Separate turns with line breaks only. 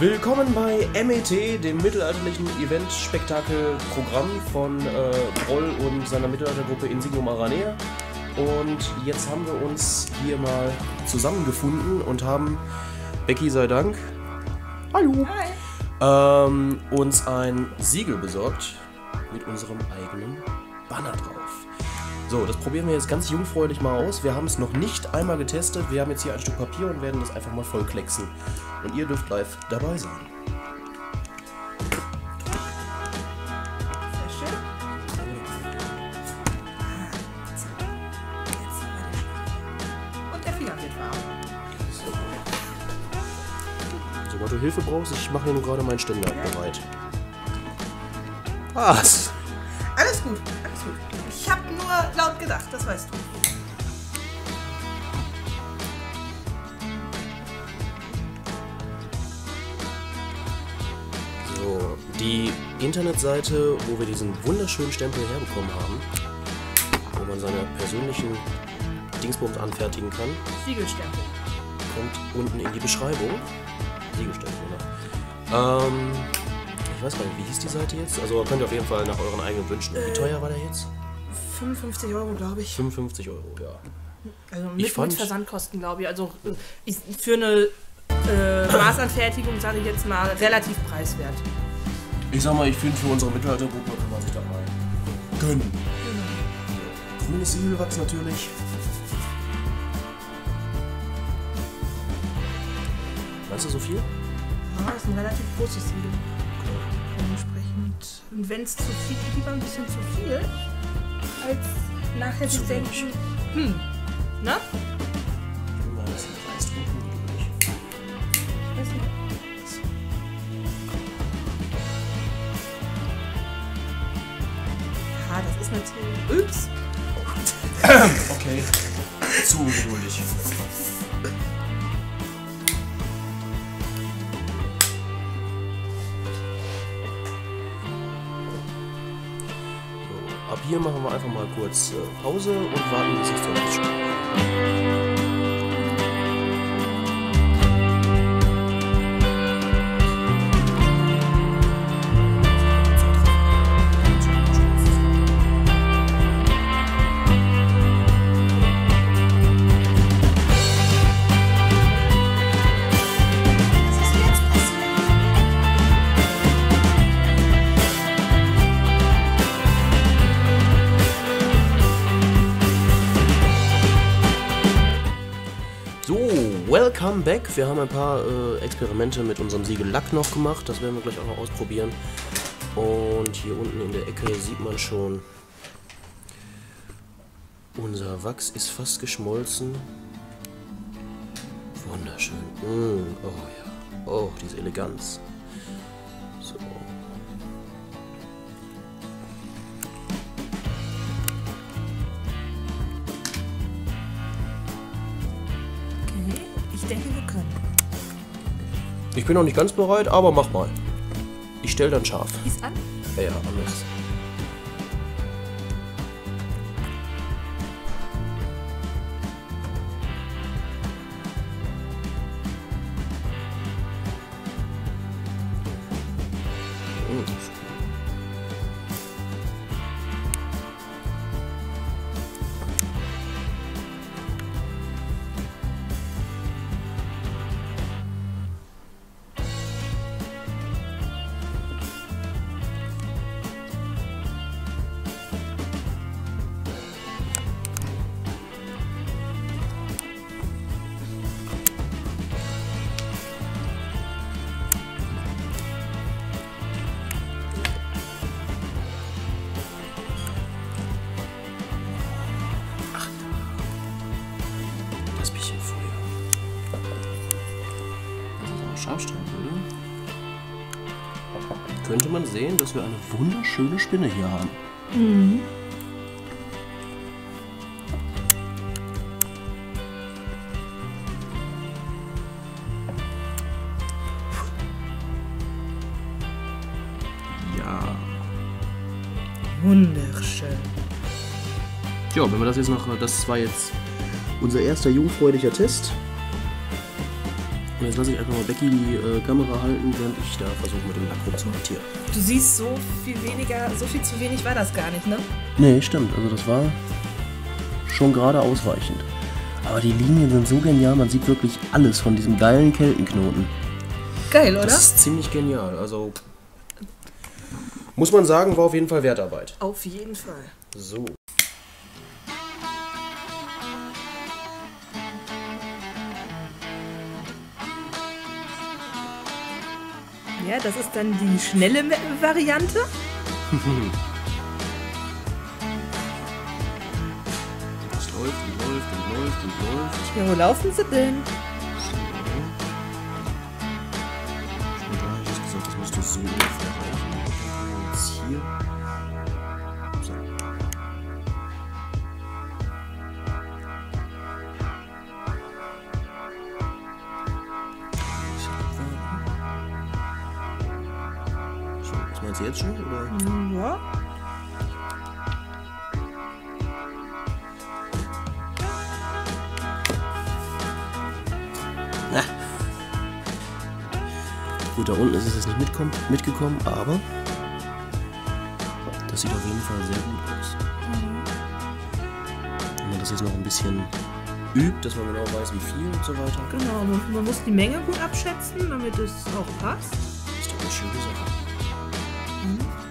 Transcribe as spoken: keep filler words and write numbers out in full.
Willkommen bei M E T, dem mittelalterlichen Event-Spektakel-Programm von äh, Broll und seiner Mittelaltergruppe Insignum Aranea. Und jetzt haben wir uns hier mal zusammengefunden und haben, Becky sei Dank, hallo,
Hi.
Ähm, uns ein Siegel besorgt mit unserem eigenen Banner drauf. So, das probieren wir jetzt ganz jungfräulich mal aus. Wir haben es noch nicht einmal getestet. Wir haben jetzt hier ein Stück Papier und werden das einfach mal vollklecksen. Und ihr dürft live dabei sein.
Sehr schön. Und der Finger wird warm.
Sobald du Hilfe brauchst, ich mache hier nur gerade meinen Ständer bereit. Was?
Alles gut, alles gut. Ich habe nur laut gedacht, das weißt du.
So, die Internetseite, wo wir diesen wunderschönen Stempel herbekommen haben, wo man seine persönlichen Dingsbums anfertigen kann,
Siegelstempel.
kommt unten in die Beschreibung. Siegelstempel, oder? Ähm, ich weiß gar nicht, wie hieß die Seite jetzt? Also könnt ihr auf jeden Fall nach euren eigenen Wünschen. Wie teuer war der jetzt?
fünfundfünfzig Euro, glaube ich.
fünfundfünfzig Euro, ja.
Also
Ich
mit,
fand-
mit Versandkosten, glaube ich. Also äh, ist für eine äh, Maßanfertigung, sage ich jetzt mal, relativ preiswert.
Ich sag mal, ich finde, für unsere Mittelaltergruppe kann man sich da mal gönnen. So, grünes Siegelwachs natürlich. Meinst du so viel?
Ja, das ist ein relativ großes Siegel. Dementsprechend. Und wenn es zu viel, lieber ein bisschen zu viel, als nachher
Zu
sich
wenig.
denken, hm, ne?
Ich will mal das Preis drücken, natürlich.
Weiß nicht. Ja, das ist natürlich. Ups!
Okay. Zu ungeduldig. So, ab hier machen wir einfach mal kurz äh, Pause und warten, bis sich so ausschaut.
Was ist jetzt passiert?
So, welcome back. Wir haben ein paar äh, Experimente mit unserem Siegellack noch gemacht. Das werden wir gleich auch noch ausprobieren. Und hier unten in der Ecke sieht man schon, unser Wachs ist fast geschmolzen. Wunderschön. Mm, oh ja. Oh, diese Eleganz. So.
Okay, ich denke, wir können.
Ich bin noch nicht ganz bereit, aber mach mal. Ich stell dann scharf.
Ist an?
Ja, ja, anders. Mm, das ist gut. Das bisschen früher. Das ist auch scharf stellen würde. Könnte man sehen, dass wir eine wunderschöne Spinne hier haben.
Mhm.
Ja.
Wunderschön.
Ja, wenn wir das jetzt noch, das war jetzt unser erster jungfräulicher Test. Und jetzt lasse ich einfach mal Becky die äh, Kamera halten, während ich da versuche mit dem Lack rumzuhantieren.
Du siehst, so viel weniger, so viel zu wenig war das gar nicht, ne?
Nee, stimmt. Also das war schon gerade ausreichend. Aber die Linien sind so genial, man sieht wirklich alles von diesem geilen Keltenknoten.
Geil, oder?
Das ist ziemlich genial. Also muss man sagen, war auf jeden Fall Wertarbeit.
Auf jeden Fall.
So.
Ja, das ist dann die schnelle Variante.
Es läuft und läuft und läuft und läuft.
Ja, wo laufen sie denn?
So. Schon da habe ich jetzt gesagt, das müsste so ungefähr reichen. Jetzt hier. So. So, was meinst du jetzt schon? Oder?
Ja.
Na. Gut, da unten ist es jetzt nicht mitkommen, mitgekommen, aber das sieht auf jeden Fall sehr gut aus. Wenn man das jetzt noch ein bisschen übt, dass man genau weiß, wie viel und so weiter.
Genau, man, man muss die Menge gut abschätzen, damit es auch passt.
Ist doch eine schöne Sache.
Mhm.